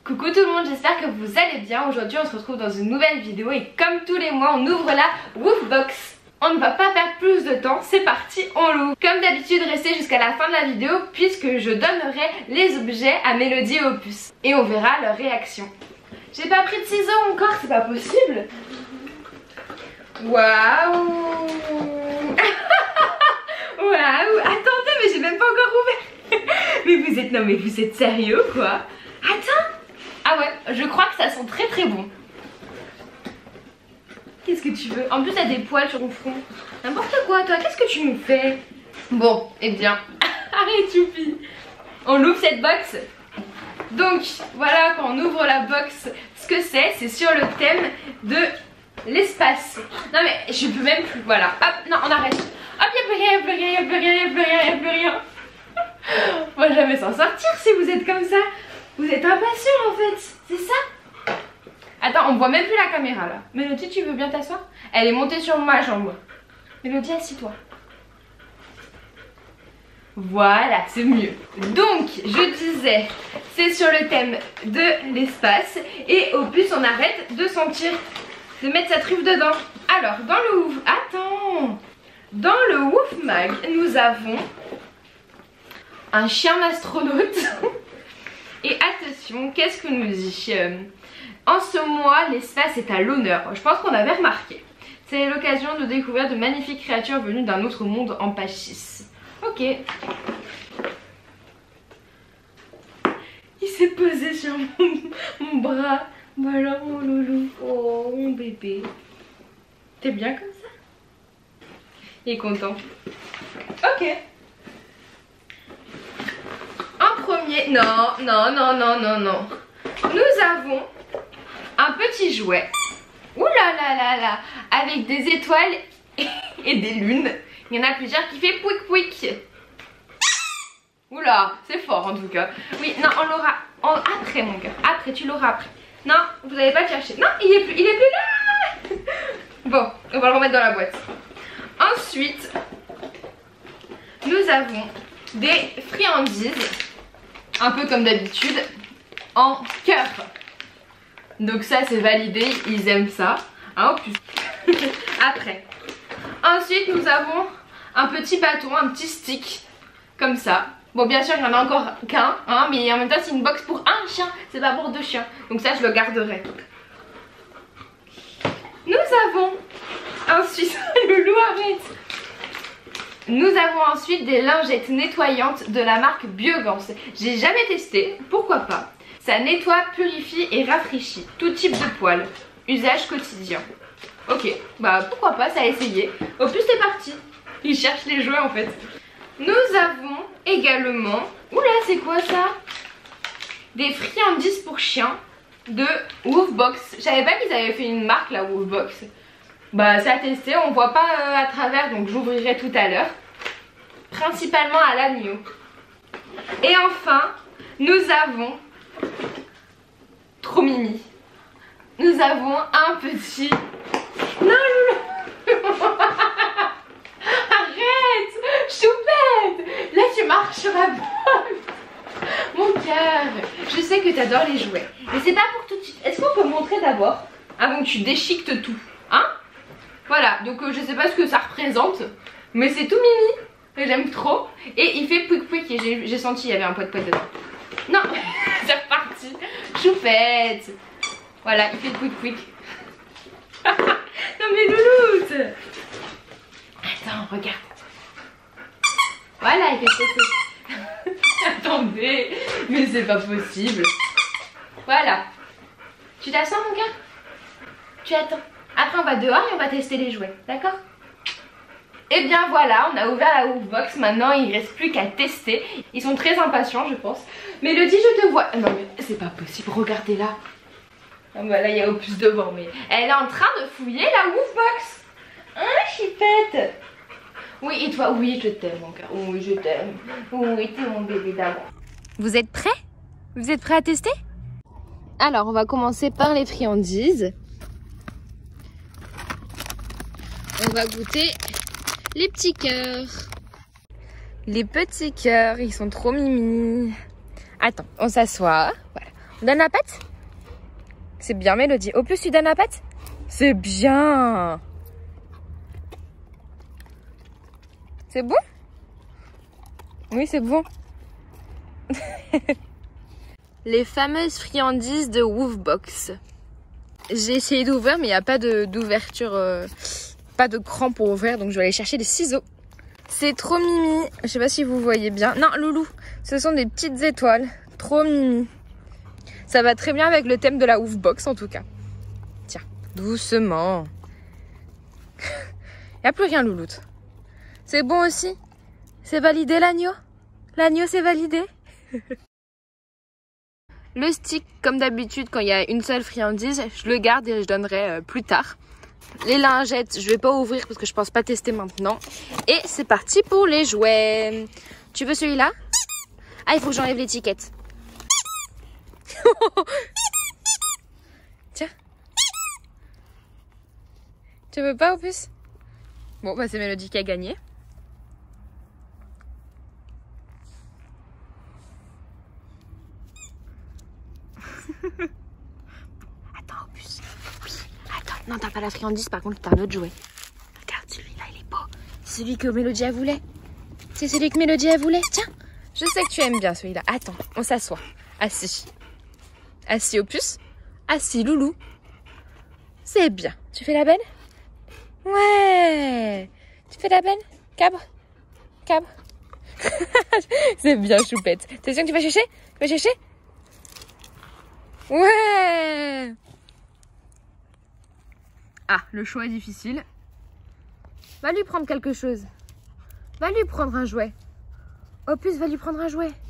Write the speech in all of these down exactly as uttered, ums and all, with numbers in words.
Coucou tout le monde, j'espère que vous allez bien. Aujourd'hui on se retrouve dans une nouvelle vidéo et comme tous les mois on ouvre la Woofbox. On ne va pas perdre plus de temps, c'est parti, on l'ouvre. Comme d'habitude, restez jusqu'à la fin de la vidéo puisque je donnerai les objets à Mélodie et Opus. Et on verra leur réaction. J'ai pas pris de ciseaux encore, c'est pas possible. Waouh. Waouh. Attendez, mais j'ai même pas encore ouvert. Mais vous êtes, non mais vous êtes sérieux quoi? Attends. Ah ouais, je crois que ça sent très très bon. Qu'est-ce que tu veux? En plus, t'as des poils sur ton front. N'importe quoi, toi, qu'est-ce que tu nous fais? Bon, eh bien, arrête, Choupi. On ouvre cette box. Donc, voilà, quand on ouvre la box, ce que c'est, c'est sur le thème de l'espace. Non, mais je peux même plus, voilà. Hop, non, on arrête. Hop, y'a plus rien, y'a plus rien, y'a plus rien, y'a plus rien, y'a plus rien. On va jamais s'en sortir si vous êtes comme ça. Vous êtes impatient en fait, c'est ça? Attends, on voit même plus la caméra là. Mélodie, tu veux bien t'asseoir? Elle est montée sur ma jambe. Mélodie, assis-toi. Voilà, c'est mieux. Donc, je disais, c'est sur le thème de l'espace. Et Opus, on arrête de sentir, de mettre sa truffe dedans. Alors, dans le Wouf... Attends. Dans le Wouf Mag, nous avons un chien astronaute. Et attention, qu'est-ce que nous dit euh, en ce mois, l'espace est à l'honneur. Je pense qu'on avait remarqué. C'est l'occasion de découvrir de magnifiques créatures venues d'un autre monde en page six. Ok. Il s'est posé sur mon, mon bras. Voilà mon loulou. Oh mon bébé. T'es bien comme ça? Il est content. Ok. En premier, non, non, non, non, non, non. Nous avons un petit jouet. Ouh là là là là. Avec des étoiles et des lunes. Il y en a plusieurs qui fait pouic pouic. Oula, c'est fort en tout cas. Oui, non, on l'aura après mon cœur. Après, tu l'auras après. Non, vous n'allez pas le chercher. Non, il est plus, il est plus là. Bon, on va le remettre dans la boîte. Ensuite, nous avons des friandises. Un peu comme d'habitude, en cœur. Donc ça c'est validé, ils aiment ça. Hein, plus. Après. Ensuite nous avons un petit bâton, un petit stick. Comme ça. Bon bien sûr il n'y en a encore qu'un. Hein, mais en même temps c'est une box pour un chien. C'est pas pour deux chiens. Donc ça je le garderai. Nous avons ensuite... Loulou arrête. Nous avons ensuite des lingettes nettoyantes de la marque Biogans. J'ai jamais testé, pourquoi pas. Ça nettoie, purifie et rafraîchit tout type de poils. Usage quotidien. Ok, bah pourquoi pas, ça a essayé. Au plus c'est parti. Il cherche les jouets en fait. Nous avons également... Oula, c'est quoi ça? Des friandises pour chiens de Woofbox. Je savais pas qu'ils avaient fait une marque la Woofbox. Bah c'est à tester, on voit pas euh, à travers donc j'ouvrirai tout à l'heure. Principalement à l'agneau. Et enfin, nous avons, trop mimi, nous avons un petit... Non loulou. Arrête, choupette. Là tu marches sur la boîte. Mon cœur, je sais que tu adores les jouets. Mais c'est pas pour tout de suite. Est-ce qu'on peut montrer d'abord avant que tu déchiquetes tout? Hein? Voilà, donc euh, je sais pas ce que ça représente, mais c'est tout mimi, j'aime trop. Et il fait pouic pouic et j'ai senti qu'il y avait un poids de poids dedans. Non, c'est reparti, choupette. Voilà, il fait pouic pouic. Non mais louloute. Attends, regarde. Voilà, il fait ça. Attendez, mais c'est pas possible. Voilà. Tu t'assois mon gars? Tu attends. Après on va dehors et on va tester les jouets, d'accord? Et bien voilà, on a ouvert la Woofbox, maintenant il ne reste plus qu'à tester. Ils sont très impatients je pense. Mélodie, je te vois... Non mais c'est pas possible, regardez là. Ah bah là il y a Opus devant, mais elle est en train de fouiller la Woofbox. Hein, chipette? Oui, et toi? Oui, je t'aime mon cœur. Oui, je t'aime. Oui, t'es mon bébé d'amour. Vous êtes prêts? Vous êtes prêts à tester? Alors on va commencer par les friandises. On va goûter les petits cœurs. Les petits cœurs, ils sont trop mimi. Attends, on s'assoit. Voilà. Donne la patte. C'est bien Mélodie. Au plus tu donnes la patte. C'est bien. C'est bon? Oui, c'est bon. Les fameuses friandises de Woofbox. J'ai essayé d'ouvrir, mais il n'y a pas d'ouverture, euh, pas de cran pour ouvrir, donc je vais aller chercher des ciseaux. C'est trop mimi. Je sais pas si vous voyez bien. Non, loulou, ce sont des petites étoiles. Trop mimi. Ça va très bien avec le thème de la Woofbox en tout cas. Tiens, doucement. Il n'y a plus rien, louloute. C'est bon aussi? C'est validé l'agneau? L'agneau c'est validé? Le stick, comme d'habitude, quand il y a une seule friandise, je le garde et je donnerai euh, plus tard. Les lingettes, je vais pas ouvrir parce que je pense pas tester maintenant. Et c'est parti pour les jouets. Tu veux celui-là? Ah, il faut que j'enlève l'étiquette. Tiens. Tu veux pas, au plus? Bon, bah c'est Mélodie qui a gagné. Attends, Opus. Oui, attends. Non, t'as pas la friandise, par contre, t'as un autre jouet. Regarde, celui-là, il est beau. C'est celui que Mélodie a voulu. C'est celui que Mélodie a voulu. Tiens, je sais que tu aimes bien celui-là. Attends, on s'assoit. Assis. Assis, Opus. Assis, loulou. C'est bien. Tu fais la belle? Ouais. Tu fais la belle? Cabre? Cabre? C'est bien, choupette. T'es sûr que tu vas chercher? Tu vas chercher? Ouais. Ah, le choix est difficile. Va lui prendre quelque chose. Va lui prendre un jouet. Opus, va lui prendre un jouet.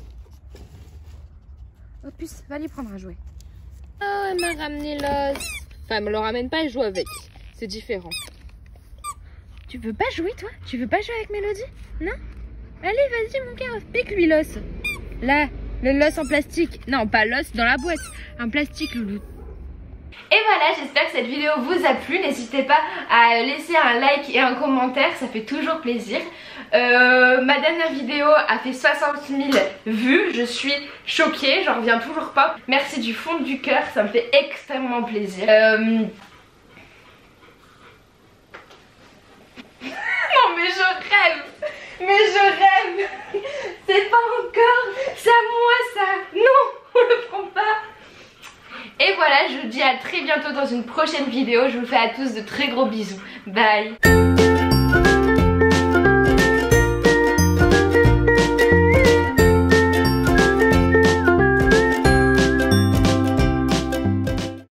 Opus, va lui prendre un jouet. Oh, elle m'a ramené l'os. Enfin, elle me le ramène pas, elle joue avec. C'est différent. Tu veux pas jouer, toi? Tu veux pas jouer avec Mélodie? Non? Allez, vas-y, mon cœur, pique-lui l'os. Là, le l'os en plastique. Non, pas l'os dans la boîte. Un plastique, loulou. Et voilà, j'espère que cette vidéo vous a plu. N'hésitez pas à laisser un like et un commentaire, ça fait toujours plaisir. Euh, ma dernière vidéo a fait soixante mille vues, je suis choquée, j'en reviens toujours pas. Merci du fond du cœur, ça me fait extrêmement plaisir. Euh... Non mais je rêve, mais je rêve. C'est pas encore, c'est à moi ça. Non, on le prend pas. Et voilà, je vous dis à très bientôt dans une prochaine vidéo. Je vous fais à tous de très gros bisous. Bye.